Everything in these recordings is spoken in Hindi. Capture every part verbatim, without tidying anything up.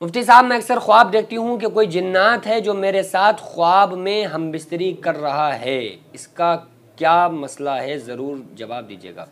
मुफ्ती साहब, मैं अक्सर ख्वाब देखती हूँ कि कोई जिन्नात है जो मेरे साथ ख्वाब में हम बिस्तरी कर रहा है, इसका क्या मसला है, ज़रूर जवाब दीजिएगा।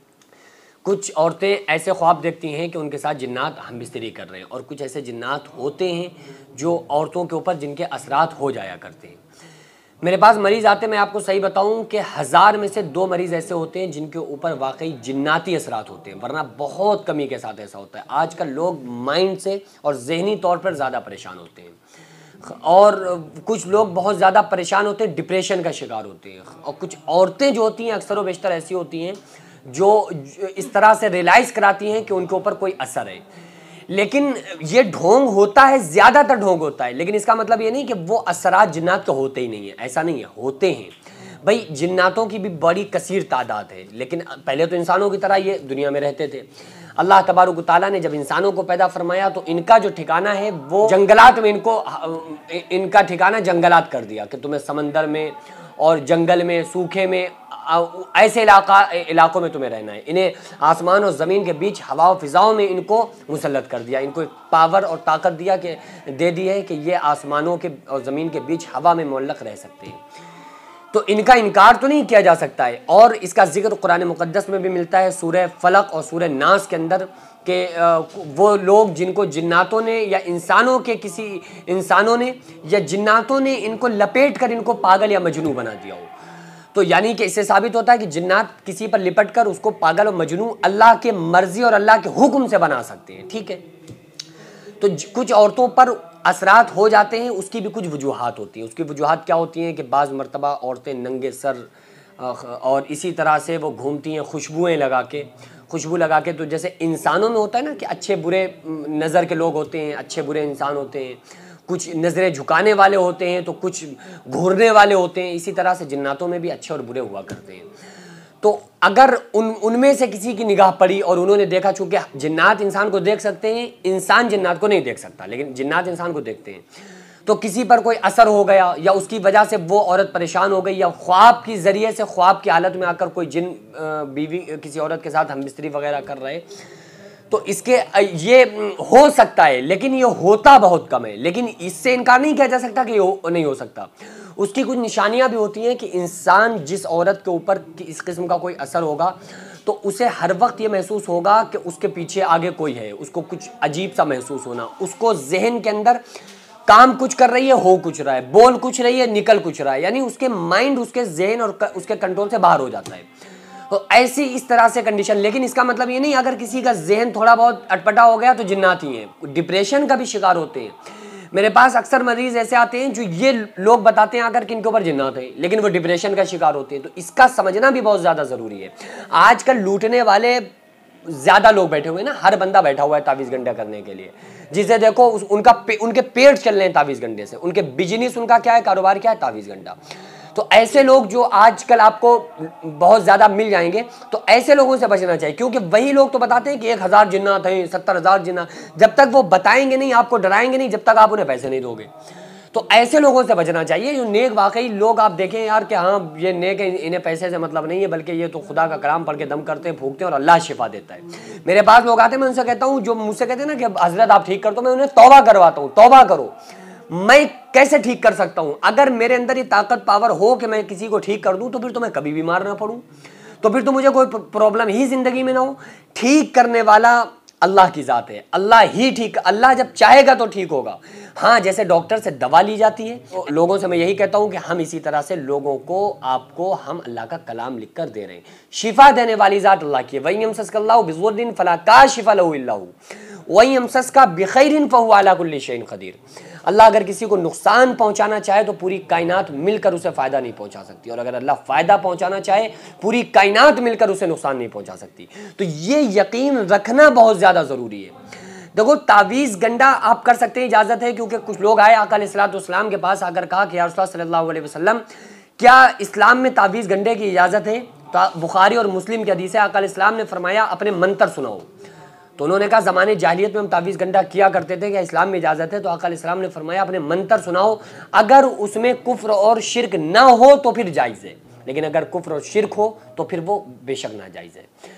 कुछ औरतें ऐसे ख्वाब देखती हैं कि उनके साथ जिन्नात हम बिस्तरी कर रहे हैं, और कुछ ऐसे जिन्नात होते हैं जो औरतों के ऊपर जिनके असरात हो जाया करते हैं। मेरे पास मरीज़ आते, मैं आपको सही बताऊं कि हज़ार में से दो मरीज़ ऐसे होते हैं जिनके ऊपर वाकई जिन्नाती असरात होते हैं, वरना बहुत कमी के साथ ऐसा होता है। आजकल लोग माइंड से और जहनी तौर पर ज़्यादा परेशान होते हैं, और कुछ लोग बहुत ज़्यादा परेशान होते हैं, डिप्रेशन का शिकार होते हैं, और कुछ औरतें जो होती हैं अक्सर व बेशतर ऐसी होती हैं जो इस तरह से रियलाइज़ कराती हैं कि उनके ऊपर कोई असर है। लेकिन ये ढोंग होता है, ज़्यादातर ढोंग होता है, लेकिन इसका मतलब ये नहीं कि वो असरात जिन्नात के होते ही नहीं है, ऐसा नहीं है, होते हैं भाई। जिन्नातों की भी बड़ी कसीर तादाद है, लेकिन पहले तो इंसानों की तरह ये दुनिया में रहते थे। अल्लाह तबारक व तआला ने जब इंसानों को पैदा फरमाया तो इनका जो ठिकाना है वो जंगलात में, इनको इनका ठिकाना जंगलात कर दिया कि तुम्हें समंदर में और जंगल में, सूखे में, ऐसे इलाका इलाकों में तुम्हें रहना है। इन्हें आसमान और ज़मीन के बीच हवा और फ़िज़ाओं में इनको मुसल्लत कर दिया, इनको एक पावर और ताकत दिया कि दे दी है कि ये आसमानों के और ज़मीन के बीच हवा में मुअल्लक़ रह सकते हैं। तो इनका इनकार तो नहीं किया जा सकता है, और इसका जिक्र कुरान मुक़द्दस में भी मिलता है सूरह फलक और सूरह नास के अंदर कि वो लोग जिनको जिन्नातों ने या इंसानों के किसी इंसानों ने या जिन्नातों ने इनको लपेट कर इनको पागल या मजनू बना दिया हो। तो यानी कि इससे साबित होता है कि जिन्नात किसी पर लिपट कर उसको पागल और मजनू अल्लाह के मर्जी और अल्लाह के हुक्म से बना सकते हैं, ठीक है। तो कुछ औरतों पर असरात हो जाते हैं, उसकी भी कुछ वजूहात होती हैं। उसकी वजूहात क्या होती हैं कि बाज़ मरतबा औरतें नंगे सर और इसी तरह से वो घूमती हैं खुशबुएँ लगा के, खुशबू लगा के। तो जैसे इंसानों में होता है ना कि अच्छे बुरे नज़र के लोग होते हैं, अच्छे बुरे इंसान होते हैं, कुछ नज़रें झुकाने वाले होते हैं तो कुछ घूरने वाले होते हैं, इसी तरह से जिन्नातों में भी अच्छे और बुरे हुआ करते हैं। तो अगर उन उनमें से किसी की निगाह पड़ी और उन्होंने देखा, चूँकि जिन्नात इंसान को देख सकते हैं, इंसान जिन्नात को नहीं देख सकता, लेकिन जिन्नात इंसान को देखते हैं, तो किसी पर कोई असर हो गया या उसकी वजह से वो औरत परेशान हो गई, या ख्वाब की ज़रिए से ख्वाब की हालत में आकर कोई जिन बीवी किसी औरत के साथ हम बिस्तरी वगैरह कर रहे, तो इसके ये हो सकता है, लेकिन ये होता बहुत कम है। लेकिन इससे इनकार नहीं किया जा सकता कि ये नहीं हो सकता। उसकी कुछ निशानियां भी होती हैं कि इंसान जिस औरत के ऊपर इस किस्म का कोई असर होगा तो उसे हर वक्त ये महसूस होगा कि उसके पीछे आगे कोई है, उसको कुछ अजीब सा महसूस होना, उसको जहन के अंदर काम कुछ कर रही है, हो कुछ रहा है, बोल कुछ रही है, निकल कुछ रहा है, यानी उसके माइंड उसके जहन और उसके कंट्रोल से बाहर हो जाता है। तो ऐसी इस तरह से कंडीशन। लेकिन इसका मतलब ये नहीं अगर किसी का जहन थोड़ा बहुत अटपटा हो गया तो जिन्नात ही है, डिप्रेशन का भी शिकार होते हैं। मेरे पास अक्सर मरीज ऐसे आते हैं जो ये लोग बताते हैं आकर कि इनके ऊपर जिन्नात है, लेकिन वो डिप्रेशन का शिकार होते हैं। तो इसका समझना भी बहुत ज़्यादा ज़रूरी है। आजकल लूटने वाले ज़्यादा लोग बैठे हुए हैं ना, हर बंदा बैठा हुआ है तावीज़ गंडा करने के लिए, जिसे देखो उस, उनका पे, उनके पेट चल रहे हैं तावीज़ गंडे से, उनके बिजनेस, उनका क्या है, कारोबार क्या है, तावीज़ गंडा। तो ऐसे लोग जो आजकल आपको बहुत ज़्यादा मिल जाएंगे, तो ऐसे लोगों से बचना चाहिए, क्योंकि वही लोग तो बताते हैं कि एक हज़ार जिन्नात हैं, सत्तर हज़ार जिन्नात। जब तक वो बताएंगे नहीं, आपको डराएंगे नहीं, जब तक आप उन्हें पैसे नहीं दोगे। तो ऐसे लोगों से बचना चाहिए जो नेक, वाकई लोग आप देखें यार कि हाँ ये नेक है, इन्हें पैसे से मतलब नहीं है, बल्कि ये तो खुदा का कलाम पढ़ के दम करते हैं, फूकते हैं और अल्लाह शिफा देता है। मेरे पास लोग आते हैं, मैं उनसे कहता हूँ, जो मुझसे कहते हैं ना कि हजरत आप ठीक कर दो, मैं उन्हें तौबा करवाता हूँ, तौबा करो, मैं कैसे ठीक कर सकता हूं? अगर मेरे अंदर ये ताकत पावर हो कि मैं किसी को ठीक कर दूं, तो फिर तो मैं कभी बीमार ना पड़ूं, तो फिर तो मुझे कोई प्रॉब्लम ही जिंदगी में ना हो। ठीक करने वाला अल्लाह की ज़ात है, अल्लाह ही ठीक, अल्लाह जब चाहेगा तो ठीक होगा। हाँ, जैसे डॉक्टर से दवा ली जाती है, तो लोगों से मैं यही कहता हूं कि हम इसी तरह से लोगों को, आपको हम अल्लाह का कलाम लिख कर दे रहे हैं। शिफा देने वाली ज़ात अल्लाह की है। वही यमसस्कल्लाहु बिज़ुर्रिन फला काशिफा लहु इल्ला हु वही यमसस्का बिखैरिन फहुव अला कुल्लि शैइन क़दीर। अल्लाह अगर किसी को नुकसान पहुंचाना चाहे तो पूरी कायनात मिलकर उसे फ़ायदा नहीं पहुंचा सकती, और अगर अल्लाह फ़ायदा पहुंचाना चाहे पूरी कायनात मिलकर उसे नुकसान नहीं पहुंचा सकती। तो ये यकीन रखना बहुत ज़्यादा ज़रूरी है। देखो, तावीज़ गंडा आप कर सकते हैं, इजाज़त है, क्योंकि कुछ लोग आए आका अलैहिस्सलाम के पास आकर कहा कि या रसूलल्लाह सल्लल्लाहु अलैहि वसल्लम, क्या इस्लाम में तावीज़ गंडे की इजाज़त है? तो बुखारी और मुस्लिम की हदीस है, आका अलैहिस्सलाम ने फरमाया अपने मंतर सुनाओ। तो उन्होंने कहा ज़माने जाहिलियत में हम तावीज़ गंडा किया करते थे, क्या इस्लाम में इजाज़त है? तो आका अलैहिस्सलाम ने फरमाया अपने मंतर सुनाओ, अगर उसमें कुफ्र और शिरक ना हो तो फिर जायज़ है, लेकिन अगर कुफ्र और शिरक हो तो फिर वो बेशक नाजायज़ है।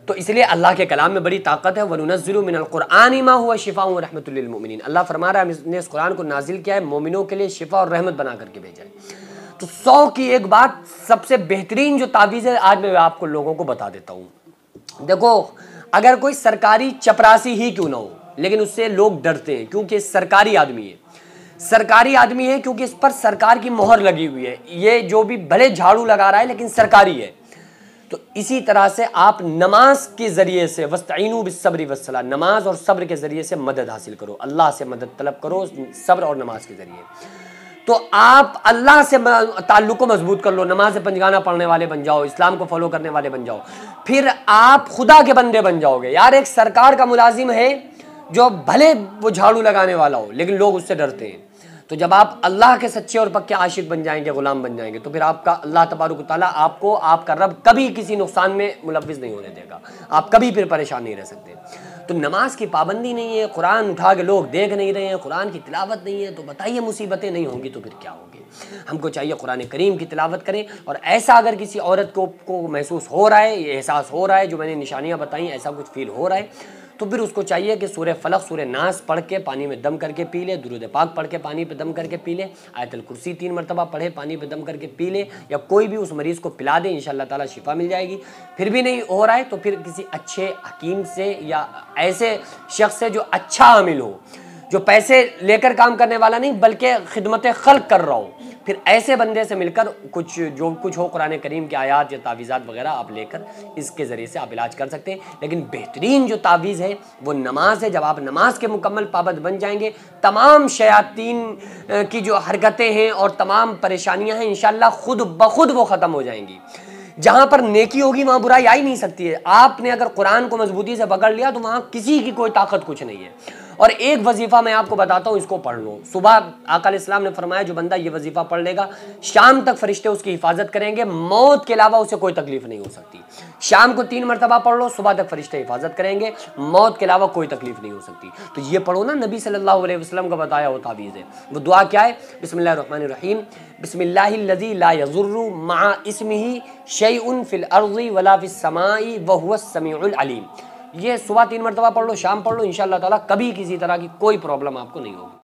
तो इसलिए अल्लाह के कलाम में बड़ी ताकत है। वनुनज़्ज़िलु मिनल क़ुरआनि मा हुवा शिफ़ाउन व रहमतुल लिल मुमिनीन। अल्लाह फरमा रहा है हमने इस कुरान को नाजिल किया है, मोमिनों के लिए शिफा और रहमत बना करके भेजा है। तो सौ की एक बात, सबसे बेहतरीन जो तावीज़ है आज मैं आपको लोगों को बता देता हूँ। देखो, अगर कोई सरकारी चपरासी ही क्यों ना हो, लेकिन उससे लोग डरते हैं क्योंकि सरकारी आदमी है। सरकारी आदमी है क्योंकि इस पर सरकार की मोहर लगी हुई है। ये जो भी भले झाड़ू लगा रहा है लेकिन सरकारी है। तो इसी तरह से आप नमाज के ज़रिए से वस्तईनु बिस्सब्रि वस्सलाह, नमाज और सब्र के ज़रिए से मदद हासिल करो, अल्लाह से मदद तलब करो सब्र और नमाज के ज़रिए। तो आप अल्लाह से ताल्लुक़ को मजबूत कर लो, नमाज पंजगाना पढ़ने वाले बन जाओ, इस्लाम को फॉलो करने वाले बन जाओ, फिर आप खुदा के बंदे बन जाओगे। यार एक सरकार का मुलाजिम है जो भले वो झाड़ू लगाने वाला हो लेकिन लोग उससे डरते हैं। तो जब आप अल्लाह के सच्चे और पक्के आशिक बन जाएंगे, गुलाम बन जाएंगे, तो फिर आपका अल्लाह तबारक व तआला आपको, आपका रब कभी किसी नुकसान में मुलव्विस नहीं होने देगा। आप कभी फिर परेशान नहीं रह सकते। तो नमाज की पाबंदी नहीं है, कुरान उठा के लोग देख नहीं रहे हैं, कुरान की तिलावत नहीं है, तो बताइए मुसीबतें नहीं होंगी तो फिर क्या होगी। हमको चाहिए कुरान करीम की तिलावत करें। और ऐसा अगर किसी औरत को, को महसूस हो रहा है, ये एहसास हो रहा है, जो मैंने निशानियाँ बताई, ऐसा कुछ फील हो रहा है, तो फिर उसको चाहिए कि सूरह फलक, सूरह नास पढ़ के पानी में दम करके पी ले, दुरूद पाक पढ़ के पानी पे दम करके पी ले, आयतुल कुर्सी तीन मरतबा पढ़े, पानी पे दम करके पी ले, या कोई भी उस मरीज़ को पिला दे, इंशाअल्लाह ताला शिफा मिल जाएगी। फिर भी नहीं हो रहा है तो फिर किसी अच्छे हकीम से या ऐसे शख्स से जो अच्छा आमिल हो, जो पैसे लेकर काम करने वाला नहीं बल्कि खिदमत खल्क कर रहा हो, फिर ऐसे बंदे से मिलकर कुछ जो कुछ हो कुरान करीम के आयात या तावीज़ात वगैरह आप लेकर इसके ज़रिए से आप इलाज कर सकते हैं। लेकिन बेहतरीन जो तावीज़ है वो नमाज है। जब आप नमाज के मुकम्मल पाबंद बन जाएंगे, तमाम शयातीन की जो हरकतें हैं और तमाम परेशानियां हैं इंशाअल्लाह खुद ब खुद वो ख़त्म हो जाएंगी। जहाँ पर नेकी होगी वहाँ बुराई आ ही नहीं सकती है। आपने अगर कुरान को मजबूती से पकड़ लिया तो वहाँ किसी की कोई ताकत कुछ नहीं है। और एक वजीफ़ा मैं आपको बताता हूँ, इसको पढ़ लो। सुबह आका अलैहिस्सलाम ने फरमाया जो बंदा ये वजीफ़ा पढ़ लेगा, शाम तक फरिश्ते उसकी हिफाजत करेंगे, मौत के अलावा उसे कोई तकलीफ नहीं हो सकती। शाम को तीन मरतबा पढ़ लो, सुबह तक फरिश्ते हिफाजत करेंगे, मौत के अलावा कोई तकलीफ नहीं हो सकती। तो ये पढ़ो ना, नबी सल्लल्लाहु अलैहि वसल्लम का बताया वो तावीज़ है। वो दुआ क्या है? बिस्मिल्लाहिर्रहमानिर्रहीम, बिस्मिल्लाहिल्लज़ी ला यज़ुर्रु मआ इस्मिही शैउन फिल अर्ज़ि वला फिस समाई व हुवस समीउल अलीम। ये सुबह तीन मरतबा पढ़ लो, शाम पढ़ लो, इंशाअल्लाह ताला कभी किसी तरह की कोई प्रॉब्लम आपको नहीं होगी।